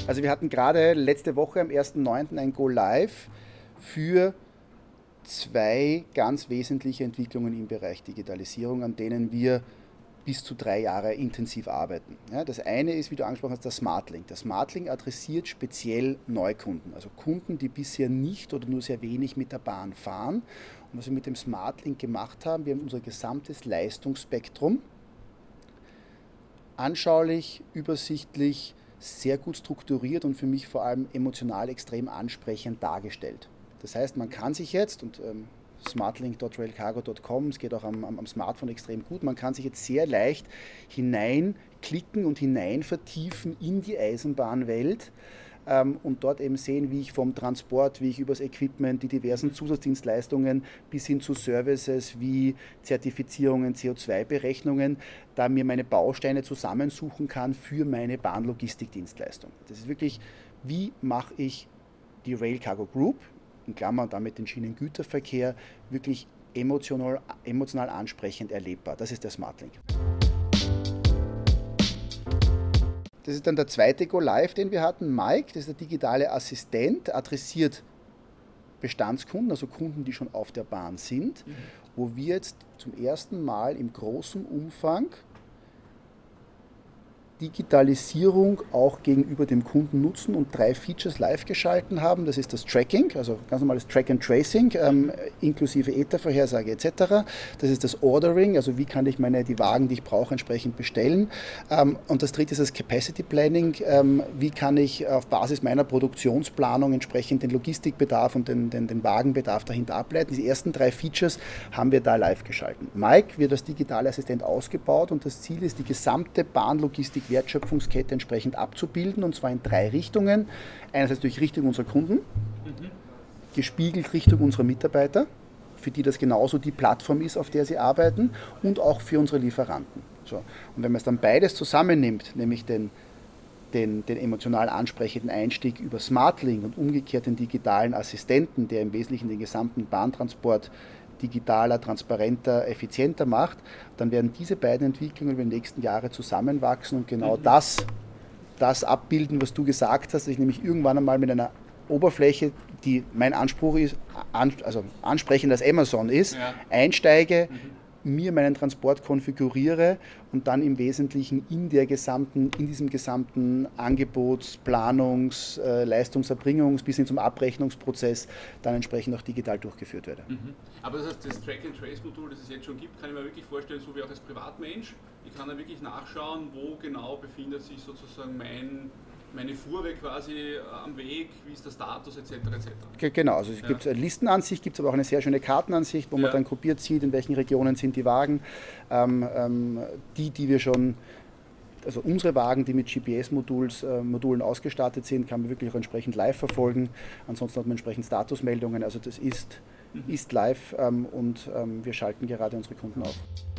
Also wir hatten gerade letzte Woche am 1.9. ein Go Live für zwei ganz wesentliche Entwicklungen im Bereich Digitalisierung, an denen wir bis zu 3 Jahre intensiv arbeiten. Ja, das eine ist, wie du angesprochen hast, der SmartLink. Der SmartLink adressiert speziell Neukunden, also Kunden, die bisher nicht oder nur sehr wenig mit der Bahn fahren. Und was wir mit dem SmartLink gemacht haben, wir haben unser gesamtes Leistungsspektrum anschaulich, übersichtlich, sehr gut strukturiert und für mich vor allem emotional extrem ansprechend dargestellt. Das heißt, man kann sich jetzt, und smartlink.railcargo.com, es geht auch am Smartphone extrem gut, man kann sich jetzt sehr leicht hineinklicken und hinein vertiefen in die Eisenbahnwelt und dort eben sehen, wie ich vom Transport, wie ich übers Equipment, die diversen Zusatzdienstleistungen bis hin zu Services wie Zertifizierungen, CO2-Berechnungen, da mir meine Bausteine zusammensuchen kann für meine Bahnlogistikdienstleistung. Das ist wirklich, wie mache ich die Rail Cargo Group, in Klammern damit den Schienengüterverkehr, wirklich emotional ansprechend erlebbar. Das ist der SmartLink. Das ist dann der zweite Go Live, den wir hatten. Mike, das ist der digitale Assistent, adressiert Bestandskunden, also Kunden, die schon auf der Bahn sind, wo wir jetzt zum ersten Mal im großen Umfang Digitalisierung auch gegenüber dem Kunden nutzen und 3 Features live geschalten haben. Das ist das Tracking, also ganz normales Track and Tracing, inklusive Ethervorhersage etc. Das ist das Ordering, also wie kann ich die Wagen, die ich brauche, entsprechend bestellen. Und das dritte ist das Capacity Planning, wie kann ich auf Basis meiner Produktionsplanung entsprechend den Logistikbedarf und den Wagenbedarf dahinter ableiten. Die ersten 3 Features haben wir da live geschalten. Mike wird als digitale Assistent ausgebaut und das Ziel ist, die gesamte Bahnlogistik Wertschöpfungskette entsprechend abzubilden, und zwar in 3 Richtungen. Einerseits durch Richtung unserer Kunden, gespiegelt Richtung unserer Mitarbeiter, für die das genauso die Plattform ist, auf der sie arbeiten, und auch für unsere Lieferanten. So. Und wenn man es dann beides zusammennimmt, nämlich den emotional ansprechenden Einstieg über SmartLink und umgekehrt den digitalen Assistenten, der im Wesentlichen den gesamten Bahntransport digitaler, transparenter, effizienter macht, dann werden diese beiden Entwicklungen über die nächsten Jahre zusammenwachsen und genau das abbilden, was du gesagt hast, dass ich nämlich irgendwann einmal mit einer Oberfläche, die mein Anspruch ist, also ansprechend als Amazon ist, einsteige, mir meinen Transport konfiguriere und dann im Wesentlichen in diesem gesamten Angebots-, Planungs-, Leistungserbringungs- bis hin zum Abrechnungsprozess dann entsprechend auch digital durchgeführt werde. Aber das heißt, das Track-and-Trace-Modul, das es jetzt schon gibt, kann ich mir wirklich vorstellen, so wie auch als Privatmensch, ich kann dann wirklich nachschauen, wo genau befindet sich sozusagen meine Fuhre quasi am Weg, wie ist der Status etc. etc. Genau, also es gibt eine Listenansicht, gibt es aber auch eine sehr schöne Kartenansicht, wo man dann gruppiert sieht, in welchen Regionen sind die Wagen. Die wir schon, also unsere Wagen, die mit GPS-Modulen ausgestattet sind, kann man wirklich auch entsprechend live verfolgen. Ansonsten hat man entsprechend Statusmeldungen, also das ist live und wir schalten gerade unsere Kunden auf.